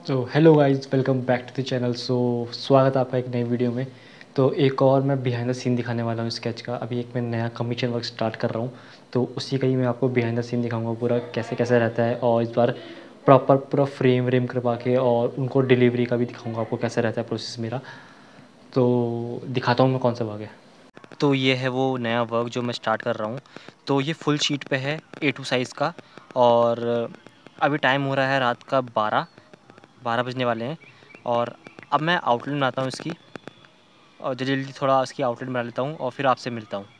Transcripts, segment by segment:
तो hello guys, welcome back to the channel. स्वागत है आपका एक नई वीडियो में। तो एक और मैं बिहाइंड द सीन दिखाने वाला हूँ स्केच का। अभी एक मैं नया कमीशन वर्क स्टार्ट कर रहा हूँ, तो उसी का ही मैं आपको बिहाइंड द सीन दिखाऊंगा पूरा कैसे कैसे रहता है। और इस बार प्रॉपर पूरा फ्रेम व्रेम करवा के और उनको डिलीवरी का भी दिखाऊंगा आपको कैसे रहता है प्रोसेस मेरा। तो दिखाता हूँ मैं कौन सा वर्क है। तो ये है वो नया वर्क जो मैं स्टार्ट कर रहा हूँ। तो ये फुल शीट पे है A2 साइज़ का। और अभी टाइम हो रहा है रात का 12 बजने वाले हैं। और अब मैं आउटलाइन बनाता हूँ इसकी, और जल्दी जल्दी थोड़ा इसकी आउटलाइन बना लेता हूँ और फिर आपसे मिलता हूँ।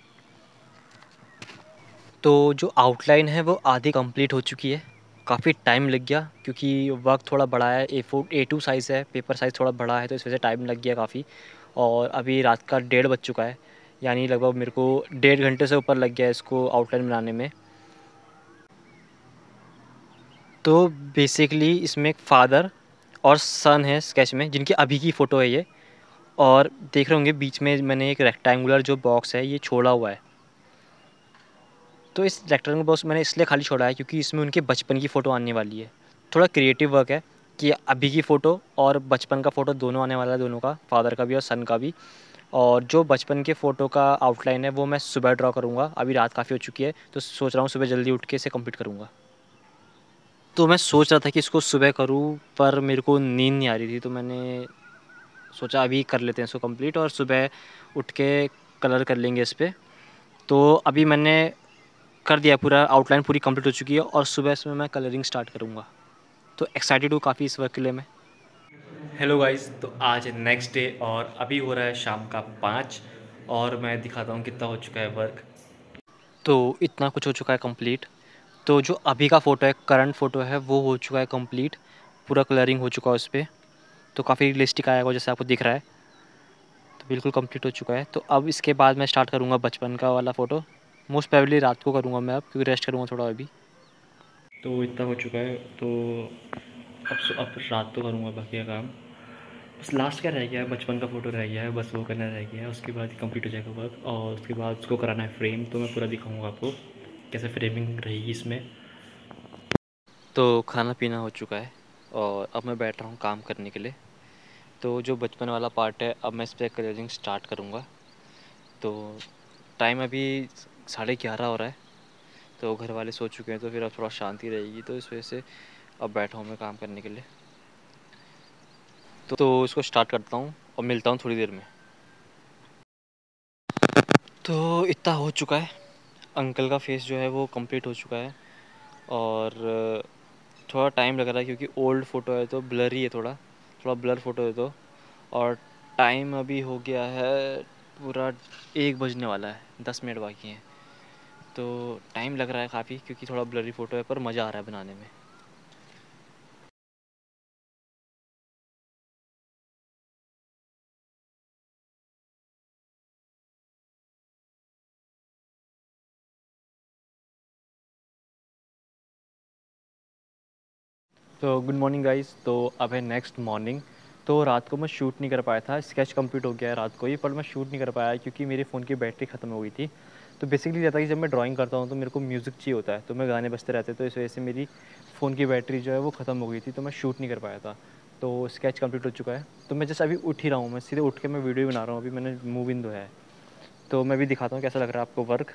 तो जो आउटलाइन है वो आधी कंप्लीट हो चुकी है। काफ़ी टाइम लग गया क्योंकि वर्क थोड़ा बड़ा है, A2 साइज़ है, पेपर साइज़ थोड़ा बड़ा है, तो इस वजह से टाइम लग गया काफ़ी। और अभी रात का 1:30 बज चुका है, यानी लगभग मेरे को 1.5 घंटे से ऊपर लग गया है इसको आउटलाइन बनाने में। तो बेसिकली इसमें एक फ़ादर और सन है स्केच में, जिनकी अभी की फ़ोटो है ये। और देख रहे होंगे बीच में मैंने एक रेक्टेंगुलर जो बॉक्स है ये छोड़ा हुआ है। तो इस रेक्टेंगुलर बॉक्स मैंने इसलिए खाली छोड़ा है क्योंकि इसमें उनके बचपन की फ़ोटो आने वाली है। थोड़ा क्रिएटिव वर्क है कि अभी की फ़ोटो और बचपन का फ़ोटो दोनों आने वाला है, दोनों का, फादर का भी और सन का भी। और जो बचपन के फ़ोटो का आउटलाइन है वो मैं सुबह ड्रॉ करूँगा। अभी रात काफ़ी हो चुकी है तो सोच रहा हूँ सुबह जल्दी उठ के इसे कंप्लीट करूँगा। तो मैं सोच रहा था कि इसको सुबह करूँ, पर मेरे को नींद नहीं आ रही थी, तो मैंने सोचा अभी कर लेते हैं इसको कंप्लीट और सुबह उठ के कलर कर लेंगे इस पे। तो अभी मैंने कर दिया, पूरा आउटलाइन पूरी कंप्लीट हो चुकी है और सुबह इसमें मैं कलरिंग स्टार्ट करूँगा। तो एक्साइटेड हूँ काफ़ी इस वर्क के लिए मैं। हेलो गाइस, तो आज है नेक्स्ट डे और अभी हो रहा है शाम का 5 और मैं दिखाता हूँ कितना हो चुका है वर्क। तो इतना कुछ हो चुका है कंप्लीट। तो जो अभी का फ़ोटो है, करंट फ़ोटो है, वो हो चुका है कंप्लीट। पूरा कलरिंग हो चुका है उस पर, तो काफ़ी रियलिस्टिक आएगा जैसे आपको दिख रहा है। तो बिल्कुल कंप्लीट हो चुका है। तो अब इसके बाद मैं स्टार्ट करूँगा बचपन का वाला फ़ोटो। मोस्ट प्रोबेबली रात को करूँगा मैं अब, क्योंकि रेस्ट करूँगा थोड़ा अभी। तो इतना हो चुका है, तो अब रात को करूँगा बाकी का काम। बस लास्ट क्या रह गया है, बचपन का फ़ोटो रह गया है, बस वो करना रह गया है। उसके बाद कंप्लीट हो जाएगा वर्क और उसके बाद उसको कराना है फ्रेम। तो मैं पूरा दिखाऊँगा आपको कैसे फ्रेमिंग रहेगी इसमें। तो खाना पीना हो चुका है और अब मैं बैठ रहा हूँ काम करने के लिए। तो जो बचपन वाला पार्ट है अब मैं इस पर कलरिंग स्टार्ट करूँगा। तो टाइम अभी 11:30 हो रहा है, तो घर वाले सो चुके हैं, तो फिर अब थोड़ा शांति रहेगी, तो इस वजह से अब बैठा हूँ मैं काम करने के लिए। तो इसको स्टार्ट करता हूँ और मिलता हूँ थोड़ी देर में। तो इतना हो चुका है, अंकल का फेस जो है वो कंप्लीट हो चुका है। और थोड़ा टाइम लग रहा है क्योंकि ओल्ड फ़ोटो है तो ब्लरी है, थोड़ा थोड़ा ब्लर फ़ोटो है तो। और टाइम अभी हो गया है पूरा 1 बजने वाला है, 10 मिनट बाकी हैं। तो टाइम लग रहा है काफ़ी क्योंकि थोड़ा ब्लरी फ़ोटो है, पर मज़ा आ रहा है बनाने में। तो गुड मॉर्निंग गाइस। तो अब है नेक्स्ट मॉर्निंग। तो रात को मैं शूट नहीं कर पाया था, स्केच कंप्लीट हो गया है रात को ही, पर मैं शूट नहीं कर पाया क्योंकि मेरे फ़ोन की बैटरी ख़त्म हो गई थी। तो बेसिकली रहता है कि जब मैं ड्राइंग करता हूँ तो मेरे को म्यूज़िक चाहिए होता है, तो मैं गाने बजते रहते, तो इस वजह से मेरी फ़ोन की बैटरी जो है वो ख़त्म हो गई थी, तो मैं शूट नहीं कर पाया था। तो स्केच कंप्लीट हो चुका है। तो मैं जस्ट अभी उठ ही रहा हूँ, मैं सीधे उठ के मैं वीडियो बना रहा हूँ, अभी मैंने मूव इन दो है। तो मैं भी दिखाता हूँ कैसा लग रहा है आपको वर्क।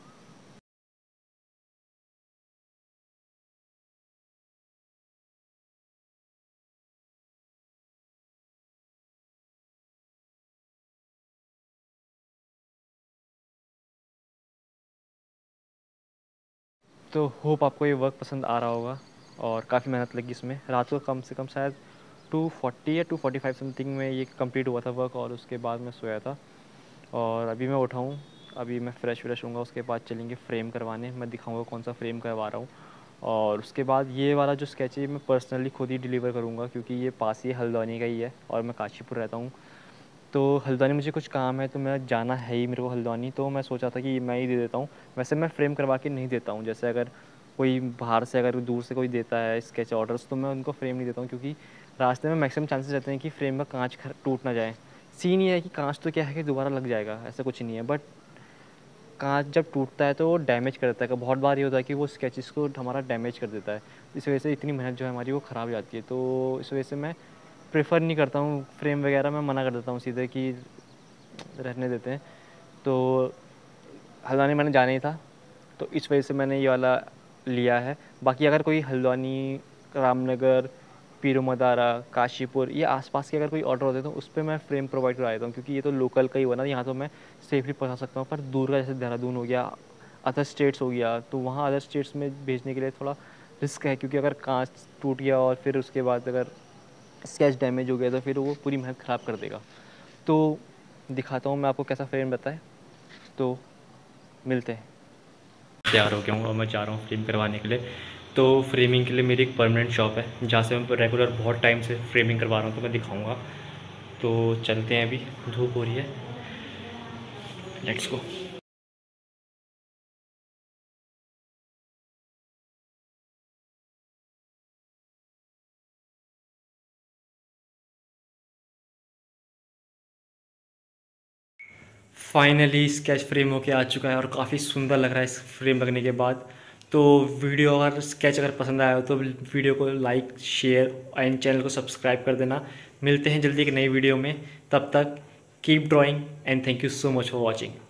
तो होप आपको ये वर्क पसंद आ रहा होगा। और काफ़ी मेहनत लगी इसमें, रात को कम से कम शायद 2:40 या 2:45 समथिंग में ये कंप्लीट हुआ था वर्क, और उसके बाद मैं सोया था। और अभी मैं उठा हूँ, अभी मैं फ़्रेश व्रेश होऊंगा, उसके बाद चलेंगे फ्रेम करवाने। मैं दिखाऊंगा कौन सा फ्रेम करवा रहा हूँ। और उसके बाद ये वाला जो स्केच है ये मैं पर्सनली खुद ही डिलीवर करूँगा, क्योंकि ये पास ही हल्द्वानी का ही है और मैं काशीपुर रहता हूँ। तो हल्द्वानी मुझे कुछ काम है, तो मैं जाना है ही मेरे को हल्द्वानी, तो मैं सोचा था कि मैं ही दे देता हूँ। वैसे मैं फ्रेम करवा के नहीं देता हूँ, जैसे अगर कोई बाहर से, अगर दूर से कोई देता है स्केच ऑर्डर्स, तो मैं उनको फ्रेम नहीं देता हूँ, क्योंकि रास्ते में मैक्सिमम चांसेस रहते हैं कि फ्रेम का कांच टूट ना जाए। सीन ये है कि कांच तो क्या है कि दोबारा लग जाएगा, ऐसा कुछ नहीं है, बट कांच जब टूटता है तो वो डैमेज कर देता है, बहुत बार ये होता है कि वो स्केचेस को हमारा डैमेज कर देता है। इस वजह से इतनी मेहनत जो है हमारी वो ख़राब हो जाती है। तो इस वजह से मैं प्रेफर नहीं करता हूँ फ्रेम वगैरह, मैं मना कर देता हूँ सीधे कि रहने देते हैं। तो हल्द्वानी मैंने जाना ही था, तो इस वजह से मैंने ये वाला लिया है। बाकी अगर कोई हल्द्वानी, रामनगर, पीरू मदारा, काशीपुर ये आसपास के अगर कोई ऑर्डर होते तो उस पर मैं फ्रेम प्रोवाइड करा देता हूँ, क्योंकि ये तो लोकल का ही हुआ ना, यहाँ तो मैं सेफली पहुँचा सकता हूँ। पर दूर का जैसे देहरादून हो गया, अदर स्टेट्स हो गया, तो वहाँ अदर स्टेट्स में भेजने के लिए थोड़ा रिस्क है, क्योंकि अगर कांच टूट गया और फिर उसके बाद अगर स्केच डैमेज हो गया तो फिर वो पूरी मेहनत ख़राब कर देगा। तो दिखाता हूँ मैं आपको कैसा फ्रेम बताए, तो मिलते हैं। तैयार हो गया हूँ और मैं जा रहा हूँ फ्रेम करवाने के लिए। तो फ्रेमिंग के लिए मेरी एक परमानेंट शॉप है जहाँ से मैं रेगुलर बहुत टाइम से फ्रेमिंग करवा रहा हूँ, तो मैं दिखाऊंगा। तो चलते हैं, अभी धूप हो रही है, let's go. Finally sketch frame होके आ चुका है और काफ़ी सुंदर लग रहा है इस फ्रेम लगने के बाद। तो वीडियो अगर स्केच अगर पसंद आया हो तो वीडियो को लाइक, शेयर एंड चैनल को सब्सक्राइब कर देना। मिलते हैं जल्दी एक नई वीडियो में, तब तक keep drawing and thank you so much for watching.